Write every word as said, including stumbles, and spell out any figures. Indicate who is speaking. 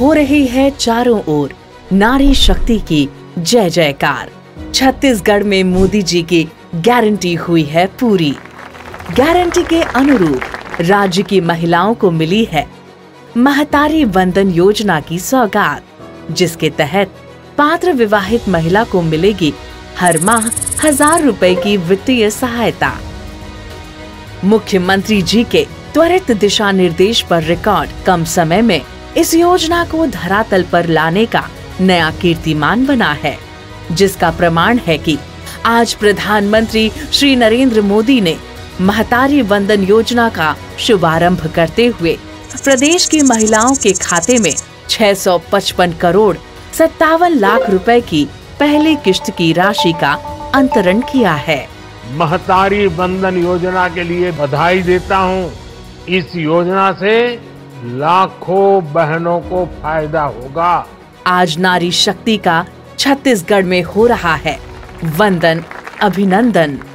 Speaker 1: हो रही है चारों ओर नारी शक्ति की जय जयकार। छत्तीसगढ़ में मोदी जी की गारंटी हुई है पूरी। गारंटी के अनुरूप राज्य की महिलाओं को मिली है महतारी वंदन योजना की सौगात, जिसके तहत पात्र विवाहित महिला को मिलेगी हर माह हजार रुपए की वित्तीय सहायता। मुख्यमंत्री जी के त्वरित दिशा निर्देश पर रिकॉर्ड कम समय में इस योजना को धरातल पर लाने का नया कीर्तिमान बना है, जिसका प्रमाण है कि आज प्रधानमंत्री श्री नरेंद्र मोदी ने महतारी वंदन योजना का शुभारंभ करते हुए प्रदेश की महिलाओं के खाते में छह सौ पचपन करोड़ सत्तावन लाख रुपए की पहली किश्त की राशि का अंतरण किया है।
Speaker 2: महतारी वंदन योजना के लिए बधाई देता हूं। इस योजना से लाखों बहनों को फायदा होगा।
Speaker 1: आज नारी शक्ति का छत्तीसगढ़ में हो रहा है वंदन, अभिनंदन।